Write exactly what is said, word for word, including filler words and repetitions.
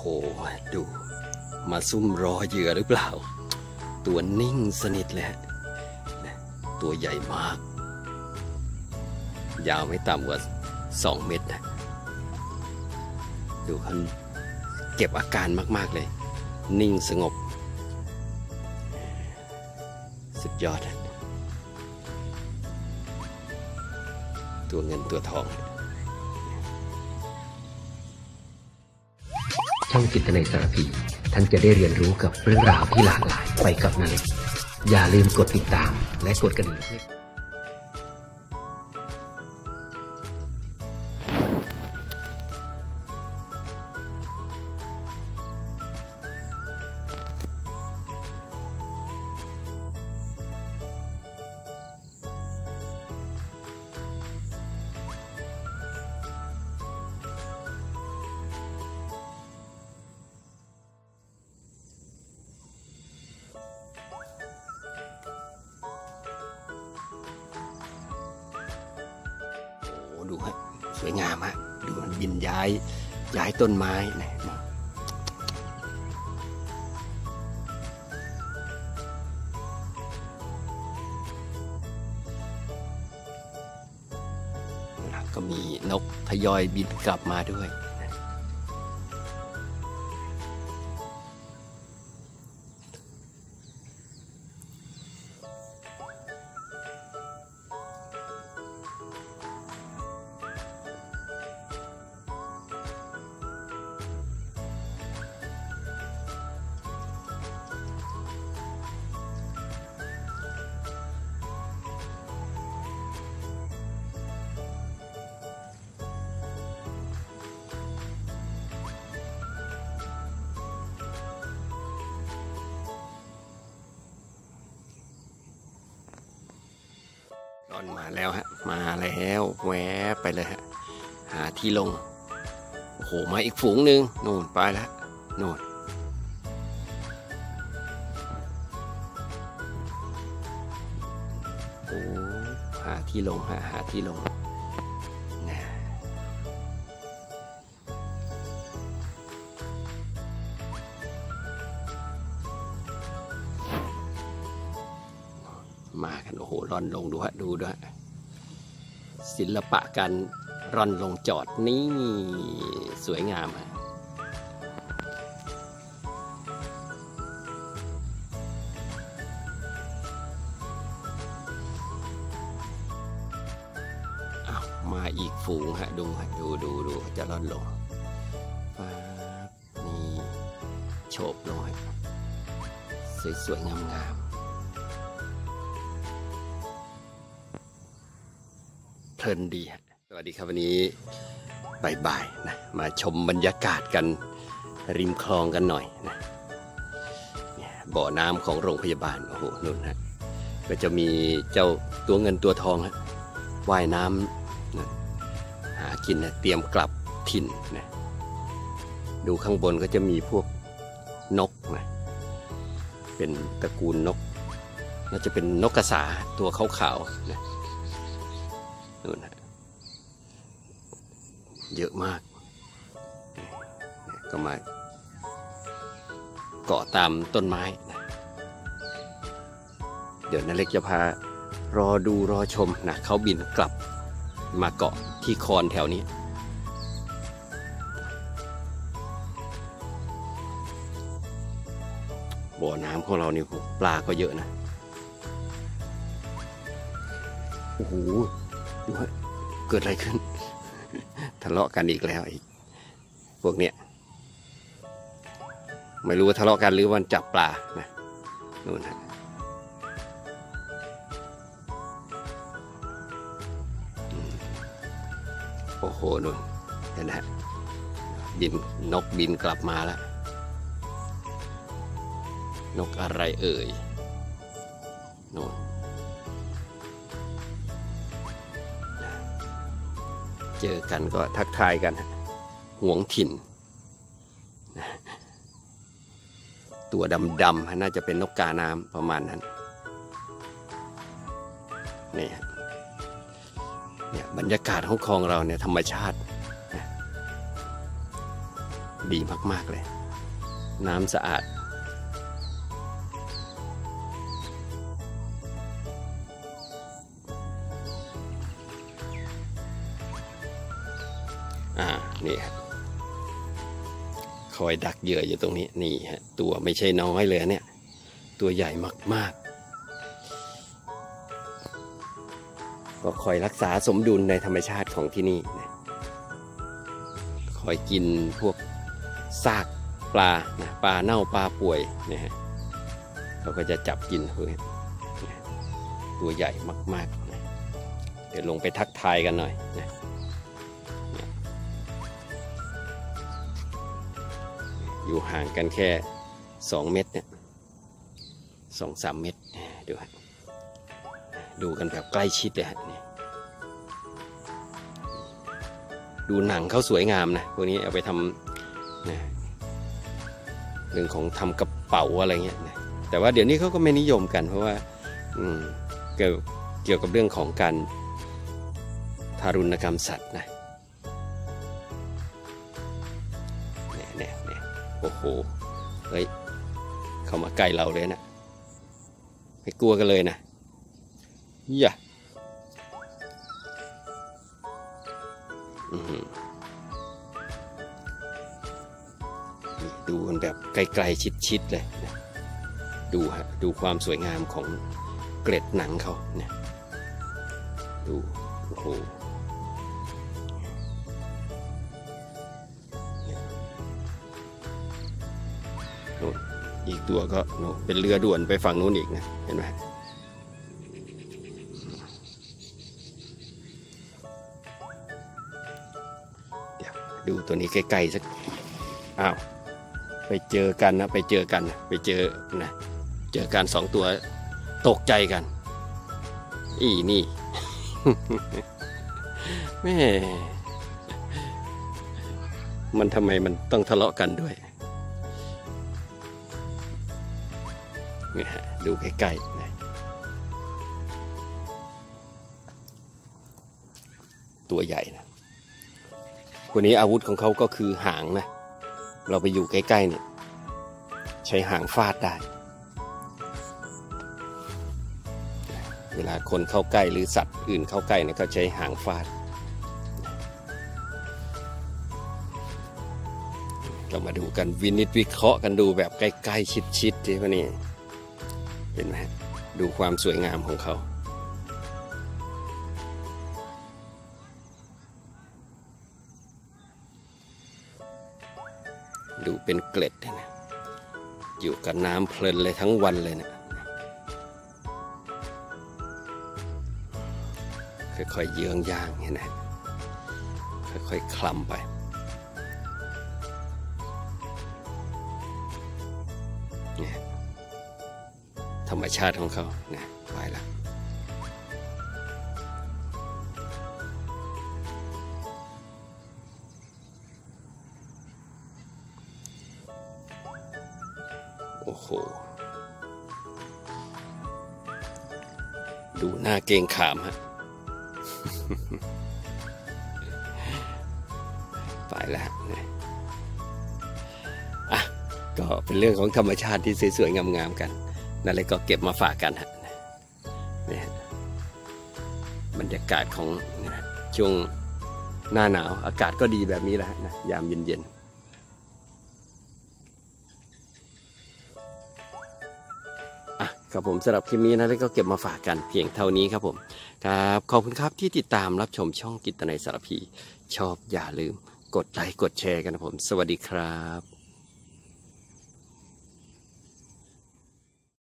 ดูมาซุ่มรอเหยื่อหรือเปล่าตัวนิ่งสนิทเลยตัวใหญ่มากยาวไม่ต่ำกว่าสองเมตรนะดูเขาเก็บอาการมากๆเลยนิ่งสงบสุดยอดตัวเงินตัวทองช่องจิตในสารพีท่านจะได้เรียนรู้กับเรื่องราวที่หลากหลายไปกับนาเล็กอย่าลืมกดติดตามและกดกระดิ่งดูฮะสวยงามฮะดูมันบินย้ายย้ายต้นไม้นะก็มีนกทยอยบินกลับมาด้วยร่อนมาแล้วฮะมาแล้วแวบไปเลยฮะหาที่ลงโอ้โหมาอีกฝูงหนึ่งโน่นไปแล้วโน่นโอ้หาที่ลงหาหาที่ลงนะมากันโอ้โหร่อนลงดูฮะดูด้วยศิลปะการร่อนลงจอดนี่สวยงามฮะอ้าวมาอีกฝูงฮะดูฮะดูดูดูจะร่อนลงนี่โฉบลงฮะสวยๆงามๆเพลินดีฮะสวัสดีครับวันนี้บ่ายๆนะมาชมบรรยากาศกันริมคลองกันหน่อยนะบ่อน้ำของโรงพยาบาลโอ้โหนู่นฮะก็จะมีเจ้าตัวเงินตัวทองฮะว่ายน้ำนะหากินนะเตรียมกลับถิ่นนะดูข้างบนก็จะมีพวกนกนะเป็นตระกูลนกน่าจะเป็นนกกระสาตัวขาวๆนะนู่นฮะเยอะมากก็มาเกาะตามต้นไม้นะเดี๋ยวนาเล็กจะพารอดูรอชมนะเขาบินกลับมาเกาะที่คอนแถวนี้บ่อน้ำของเรานี่ปลาก็เยอะนะโอ้โหดูฮะเกิดอะไรขึ้นทะเลาะกันอีกแล้วอีกพวกเนี้ยไม่รู้ว่าทะเลาะกันหรือวันจับปลานะนู่นฮะโอ้โหนู่นเห็นไหมบินนกบินกลับมาแล้วนกอะไรเอ่ยนู่นเจอกันก็ทักทายกันหวงถิ่นตัวดำๆน่าจะเป็นนกกาน้ำประมาณนั้นนี่เนี่ยบรรยากาศของคลองเราเนี่ยธรรมชาติดีมากๆเลยน้ำสะอาดอ่านี่ฮะคอยดักเหยื่ออยู่ตรงนี้นี่ฮะตัวไม่ใช่น้อยเลยเนี่ยตัวใหญ่มากๆก็คอยรักษาสมดุลในธรรมชาติของที่นี่นะคอยกินพวกซากปลานะปลาเน่าปลาป่วยนะฮะเขาก็จะจับกินพวกนี้ตัวใหญ่มากๆนะเดี๋ยวลงไปทักทายกันหน่อยนะอยู่ห่างกันแค่สองเมตรเนี่ยสองสามเมตรดูฮะดูกันแบบใกล้ชิดเลยฮะนี่ดูหนังเขาสวยงามนะพวกนี้เอาไปทำนะเรื่องของทำกระเป๋าอะไรเงี้ยนะแต่ว่าเดี๋ยวนี้เขาก็ไม่นิยมกันเพราะว่าอืมเกี่ยวเกี่ยวกับเรื่องของการทารุณกรรมสัตว์นะเนี่ยเนี่ยเนี่ยโอ้โหเฮ้ยเข้ามาใกล้เราเลยนะไม่กลัวกันเลยนะอย่าดูมันแบบไกลๆชิดๆเลยนะดูฮะดูความสวยงามของเกล็ดหนังเขาเนี่ยดูโอ้โหนู่นอีกตัวก็นู่นเป็นเรือด่วนไปฝั่งนู้นอีกนะเห็นไหมเดี๋ยวดูตัวนี้ใกล้ๆสักอ้าวไปเจอกันนะไปเจอกันนะไปเจอนะเจอกันสองตัวตกใจกันอีนี่ แม่มันทำไมมันต้องทะเลาะกันด้วยเนี่ยดูใกล้ๆนะตัวใหญ่นะคนนี้อาวุธของเขาก็คือหางนะเราไปอยู่ใกล้ๆเนี่ยใช้หางฟาดได้เวลาคนเข้าใกล้หรือสัตว์อื่นเข้าใกล้เนี่ยเขาใช้หางฟาดเรามาดูกันวินิจวิเคราะห์กันดูแบบใกล้ๆชิดๆที่พวกนี้เห็นไหมดูความสวยงามของเขาดูเป็นเกล็ดนะอยู่กับน้ำเพลินเลยทั้งวันเลยนะค่อยๆเยื้องย่างเห็นไหมค่อยๆคลำไปเนี่ยธรรมชาติของเขาเนี่ยไปละโอ้โหดูหน้าเกรงขามฮะ ไปแล้วนะอ่ะก็เป็นเรื่องของธรรมชาติที่สวยๆงามๆกันนั่นเลยก็เก็บมาฝากกันฮะนี่บรรยากาศของช่วงหน้าหนาวอากาศก็ดีแบบนี้แหละนะยามเย็นๆครับผมสำหรับคลิปนี้นะแล้วก็เก็บมาฝากกันเพียงเท่านี้ครับผมครับขอบคุณครับที่ติดตามรับชมช่องกิตนัยสารพีชอบอย่าลืมกดไลค์กดแชร์กันนะผมสวัสดีครับ